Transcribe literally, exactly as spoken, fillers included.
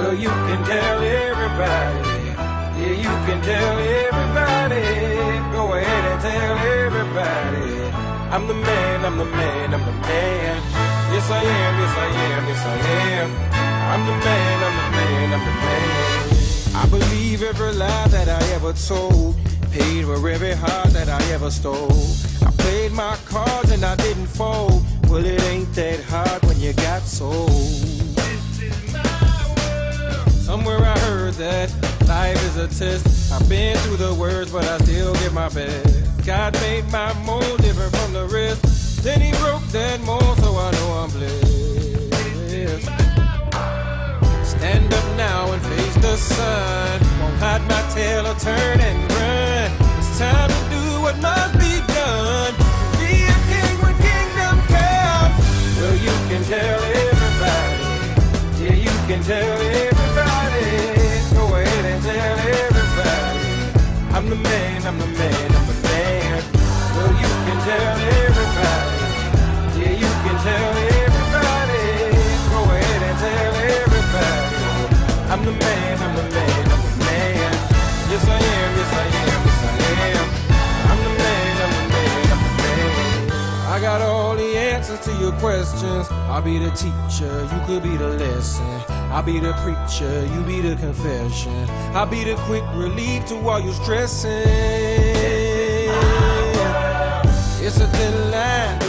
Well, you can tell everybody. Yeah, you can tell everybody. Go ahead and tell everybody. I'm the man, I'm the man, I'm the man. Yes, I am, yes, I am, yes, I am. I'm the man, I'm the man, I'm the man. I believe every lie that I ever told. Paid for every heart that I ever stole. I played my cards and I didn't fold. Well, it ain't that hard when you got sold. This is my world. Somewhere I heard that life is a test. I've been through the worst, but I still give my best. God made my mold different from the rest. Then he broke that mold, so I know I'm blessed. Stand up now and face the sun. Won't hide my tail or turn and run. It's time to do what must be done. Be a king when kingdom comes. Well, you can tell everybody. Yeah, you can tell everybody. Go ahead and tell everybody. I'm the man, I'm the man, I'm the man. Well, you can tell everybody. Yeah, you can tell everybody. Go ahead and tell everybody. I'm the man, I'm the man, I'm the man. Yes, I am, yes, I am, yes, I am. I'm the man, I'm the man, I'm the man. I got all the answers to your questions. I'll be the teacher, you could be the lesson. I'll be the preacher, you be the confession. I'll be the quick relief to all your stressing. It's a thin line